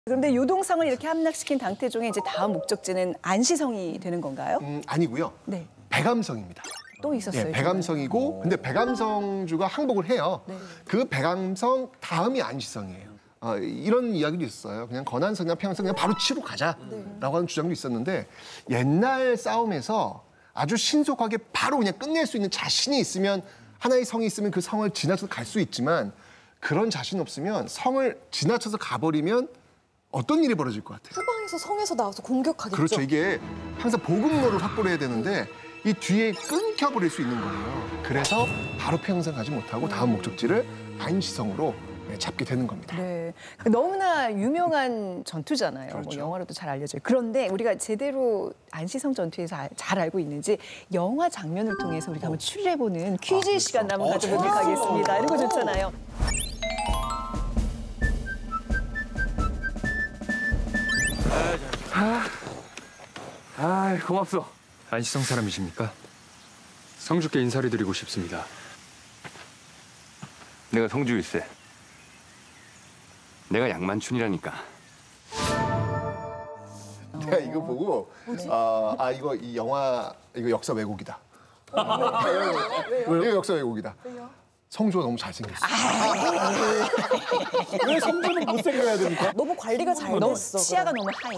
그런데 요동성을 이렇게 함락시킨 당태종의 이제 다음 목적지는 안시성이 되는 건가요? 아니고요. 네. 백암성입니다. 또 있었어요. 예, 백암성이고 근데 백암성주가 항복을 해요. 네. 그 백암성 다음이 안시성이에요. 이런 이야기도 있어요. 그냥 건안성이나 평양성 그냥 바로 치고 가자라고 하는 주장도 있었는데 옛날 싸움에서 아주 신속하게 바로 그냥 끝낼 수 있는 자신이 있으면 하나의 성이 있으면 그 성을 지나쳐서 갈 수 있지만 그런 자신 없으면 성을 지나쳐서 가버리면 어떤 일이 벌어질 것 같아요? 후방에서 성에서 나와서 공격하겠죠. 그렇죠. 이게 항상 보급로를 확보를 해야 되는데 이 뒤에 끊겨버릴 수 있는 거예요. 그래서 바로 평양성 가지 못하고 다음 목적지를 안시성으로 잡게 되는 겁니다. 네. 너무나 유명한 전투잖아요. 그렇죠. 뭐 영화로도 잘 알려져요. 그런데 우리가 제대로 안시성 전투에서 잘 알고 있는지 영화 장면을 통해서 우리가 한번 추리해보는 퀴즈 시간 한번 가져보도록 하겠습니다. 이런 거 좋잖아요. 고맙소. 안시성 사람이십니까? 성주께 인사를 드리고 싶습니다. 내가 성주일세. 내가 양만춘이라니까. 내가 이거 보고 이거 이 영화 이거 역사 왜곡이다. 왜요? 이거 역사 왜곡이다. 왜요? 성주가 너무 잘생겼어. 왜 성주는 못생겨야 됩니까? 너무 관리가 잘 됐어. 치아가 너무 하얘.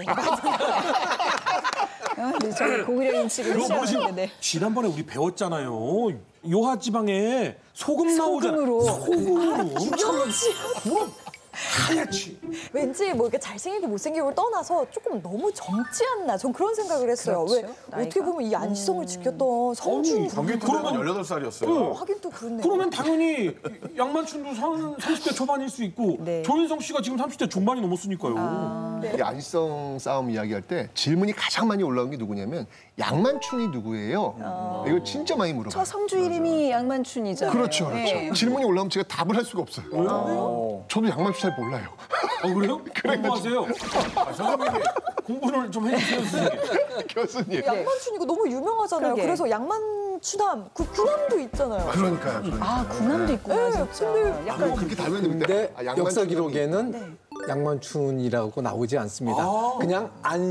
저는 고구려 인식을 시작했는데. 지난번에 우리 배웠잖아요. 요하 지방에 소금 나오잖아. 소금으로. 그럼 하얗지. 왠지 뭐 이렇게 잘생기고 못생기고를 떠나서 조금 너무 젊지 않나. 전 그런 생각을 했어요. 그렇죠. 왜 나이가? 어떻게 보면 이 안시성을 지켰던 성주. 그러면 18살이었어요. 하긴 또 그렇네. 그러면 당연히 양만춘도 30대 초반일 수 있고 네. 조인성 씨가 지금 30대 중반이 넘었으니까요. 이 안시성 싸움 이야기할 때 질문이 가장 많이 올라온 게 누구냐면 양만춘이 누구예요? 이거 진짜 많이 물어봐요. 저 성주 이름이 양만춘이잖아요. 그렇죠, 그렇죠. 네. 질문이 올라오면 제가 답을 할 수가 없어요. 왜요? 저도 양만춘 잘 몰라요. 그래요? 공부하세요. 선생님이 공부를 좀 해주세요, 선생님. 교수님. 양만춘 이거 너무 유명하잖아요. 그러게. 그래서 양만추남, 그 군함도 있잖아요. 그러니까요. 아, 군함도 있구나, 네, 진짜. 근데 약간 그렇게 다루는데 근데 역사 기록에는 양만춘이라고 나오지 않습니다. 그냥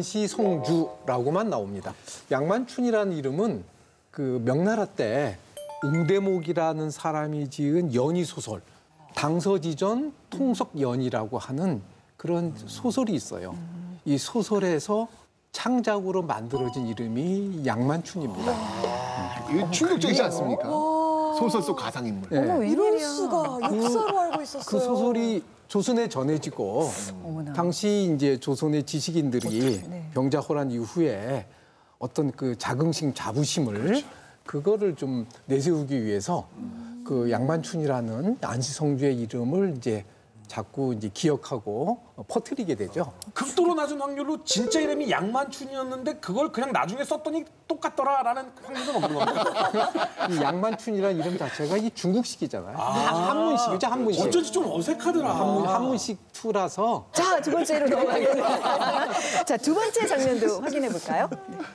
안시성주라고만 나옵니다. 양만춘이라는 이름은 그 명나라 때 웅대목이라는 사람이 지은 연희 소설 당서지전 통석연이라고 하는 그런 소설이 있어요. 이 소설에서 창작으로 만들어진 이름이 양만춘입니다. 이거 충격적이지 않습니까? 소설 속 가상인물. 네. 어머, 이럴 웬일이야. 수가 역사로 알고 있었어요. 그 소설이 조선에 전해지고 어머나. 당시 이제 조선의 지식인들이 네. 병자호란 이후에 어떤 그 자긍심, 자부심을 그거를 좀 내세우기 위해서 그 양만춘이라는 안시성주의 이름을 이제 자꾸 이제 기억하고 퍼뜨리게 되죠. 극도로 낮은 확률로 진짜 이름이 양만춘이었는데 그걸 그냥 나중에 썼더니 똑같더라라는 확률은 없는 겁니다. 이 양만춘이라는 이름 자체가 이 중국식이잖아요. 한문식이죠, 한문식. 어쩐지 좀 어색하더라. 한문식 투라서 자, 두 번째로 넘어가겠습니다. 자, 두 번째 장면도 확인해 볼까요?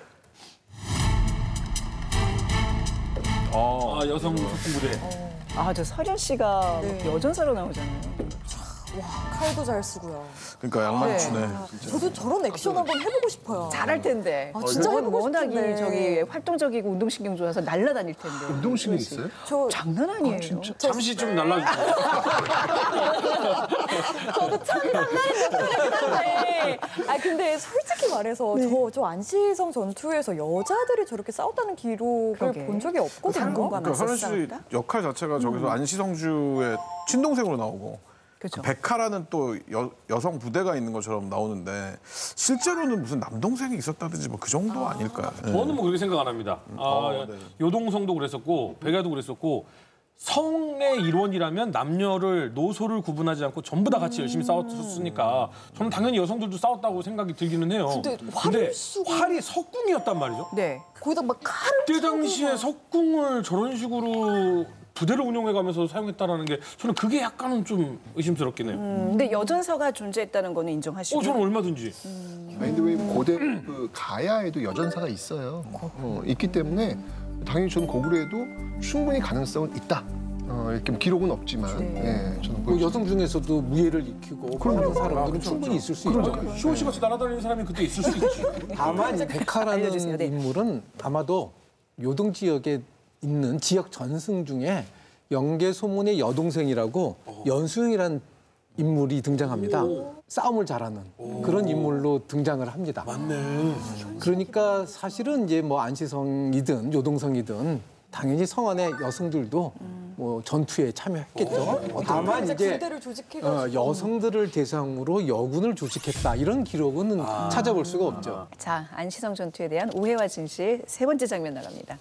여성 소품 무대. 아, 저 설현 씨가 네. 여전사로 나오잖아요. 칼도 잘 쓰고요. 그러니까 양만춘에 저도 저런 액션 한번 해보고 싶어요. 잘할 텐데. 진짜 해보고 워낙이 싶은데. 저기 활동적이고 운동신경 좋아서 날라다닐 텐데. 운동신경 있어요? 저 장난 아니에요. 잠시 좀 날라주세요. 저도 참 장난이 못하는데. 근데 솔직히 말해서 저 안시성 전투에서 여자들이 저렇게 싸웠다는 기록을 그러게. 본 적이 없거든요. 그러니까 현우 씨 역할 자체가 저기서 안시성주의 친동생으로 나오고 그렇죠. 백화라는 또 여성 부대가 있는 것처럼 나오는데 실제로는 무슨 남동생이 있었다든지 뭐 그 정도 아닐까요? 저는 뭐 그렇게 생각 안 합니다. 네. 요동성도 그랬었고 백야도 그랬었고 성의 일원이라면 남녀를 노소를 구분하지 않고 전부 다 같이 열심히 싸웠으니까 저는 당연히 여성들도 싸웠다고 생각이 들기는 해요. 근데 활을 쓰고. 활이 석궁이었단 말이죠. 네. 거기다 막 칼을 그때 차고 당시에 막. 석궁을 저런 식으로 부대를 운영해가면서 사용했다라는 게 저는 그게 약간은 좀 의심스럽긴 해요. 근데 여전사가 존재했다는 거는 인정하시고. 저는 얼마든지. 아니 근데 왜 고대 그 가야에도 여전사가 있어요. 있기 때문에 당연히 저는 고구려에도 충분히 가능성은 있다. 이렇게 기록은 없지만 예, 저는 뭐 여성 중에서도 무예를 익히고 그런 사람들은 충분히 있을 수 있죠. 시원 씨 같이 날아다니는 사람이 그때 있을 수 있지. 다만 이 백화라는 알려주세요. 네. 인물은 아마도 요동 지역에 있는 지역 전승 중에 영계 소문의 여동생이라고 연수영이라는 인물이 등장합니다. 싸움을 잘하는 그런 인물로 등장을 합니다. 맞네. 그러니까 사실은 이제 뭐 안시성이든 요동성이든 당연히 성안의 여성들도 뭐 전투에 참여했겠죠. 다만 이제 군대를 조직해가지고 여성들을 대상으로 여군을 조직했다 이런 기록은 찾아볼 수가 없죠. 자, 안시성 전투에 대한 오해와 진실 세 번째 장면 나갑니다.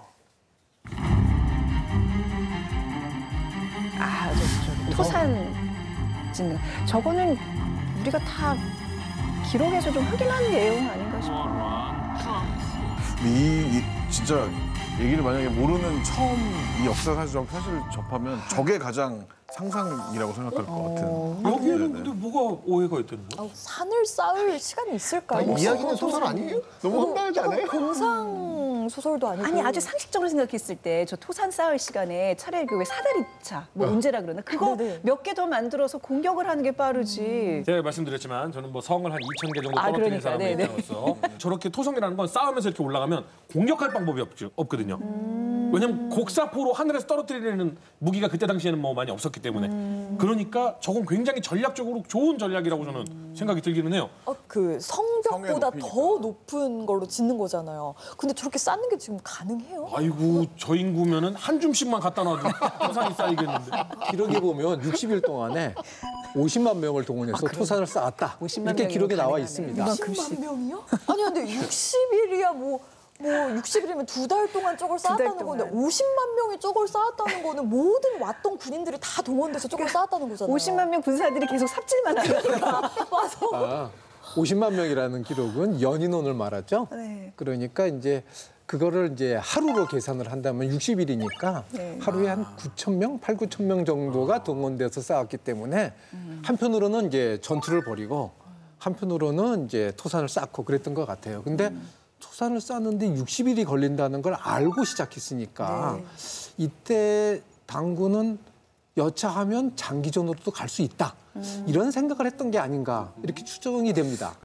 저 토산 짓는 저거는 우리가 다 기록에서 좀 확인한 내용 아닌가 싶어요. 진짜 얘기를 만약에 모르는 처음 이 역사 사실 접하면 저게 가장 상상이라고 생각할 것 같은. 여기에는 네네. 근데 뭐가 오해가 있다는 거야? 산을 쌓을 시간이 있을까요? 이야기는 소설 아니에요? 너무 황당하지 않아요? 공상 소설도 아니고 아니 아주 상식적으로 생각했을 때 저 토산 쌓을 시간에 차라리 그 왜 사다리차 뭐 운제라 그러나 그거 네네. 몇 개 더 만들어서 공격을 하는 게 빠르지. 제가 말씀드렸지만 저는 뭐 성을 한 2,000개 정도 아, 떨어뜨린 그러니까, 사람의 네네. 입장으로서 저렇게 토성이라는 건 싸우면서 이렇게 올라가면 공격할 방법이 없거든요. 왜냐면 곡사포로 하늘에서 떨어뜨리는 무기가 그때 당시에는 뭐 많이 없었기 때문에 그러니까 저건 굉장히 전략적으로 좋은 전략이라고 저는 생각이 들기는 해요. 그 성벽보다 성의 더 높은 걸로 짓는 거잖아요. 근데 저렇게 쌓는 게 지금 가능해요? 아이고 저 인구면은 한 줌씩만 갖다 놔도 토산이 쌓이겠는데. 기록에 보면 60일 동안에 50만 명을 동원해서 토산을 쌓았다. 50만 이렇게 기록에 나와 명이면 있습니다. 가능하네. 10만 명이요? 아니 근데 60일이야 뭐 60일이면 2달 동안 저걸 쌓았다는 건데 동안. 50만 명이 저걸 쌓았다는 거는 모든 왔던 군인들이 다 동원돼서 저걸 쌓았다는 거잖아요. 50만 명 군사들이 계속 삽질만 하는 맞아. 50만 명이라는 기록은 연인원을 말하죠. 네. 그러니까 이제 그거를 이제 하루로 계산을 한다면 60일이니까 네. 하루에 한 9천 명, 8, 9천 명 정도가 동원돼서 쌓았기 때문에 한편으로는 이제 전투를 벌이고 한편으로는 이제 토산을 쌓고 그랬던 것 같아요. 근데 토산을 쌓는데 60일이 걸린다는 걸 알고 시작했으니까 이때 당군은 여차하면 장기전으로도 갈 수 있다. 이런 생각을 했던 게 아닌가 이렇게 추정이 됩니다.